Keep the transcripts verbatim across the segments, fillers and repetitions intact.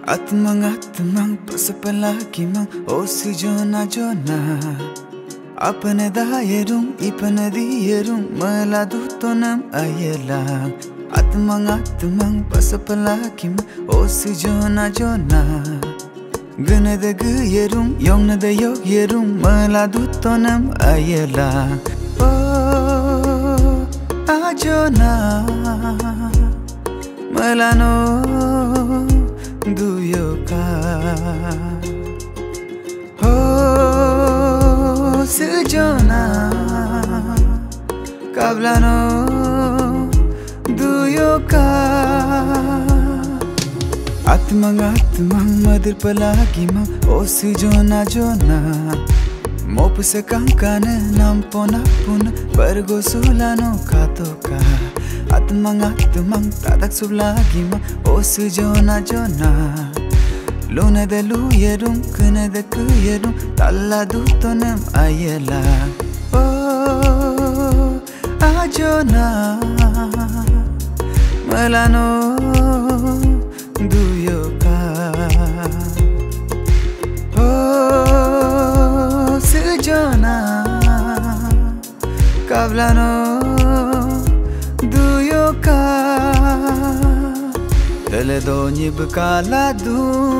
Atmang atmang pasapalagi mang osi jona jona apne dayerum ipne diyerum maladu tonam ayela Atmang atmang pasapalagi mang osi jona jona gane de yerum yongna de yok yerum maladu tonam ayela Oh ajona malano duyoka oh sejona kablano duyoka atmang atmang madir palagi mang oh sejona jona mop se kankane nam pona puna pergo sulano katoka Atmang atmang tadak sublagi ma os jona jona lune de lu yerum kune de ku yerum talla du tonem ayela oh ajona malano duyoka oh sejona kablano duyoka tele donyi bkala du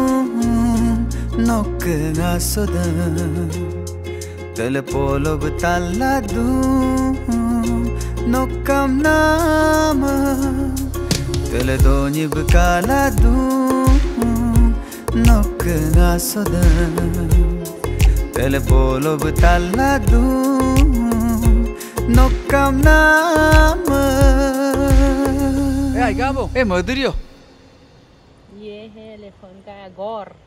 nok ngasoda tele polo btala du nokam nama tele donyi bkala du nok ngasoda tele polo btala du nokam nama Eh, Gabo, eh, Maduro. ये है elephant का गौर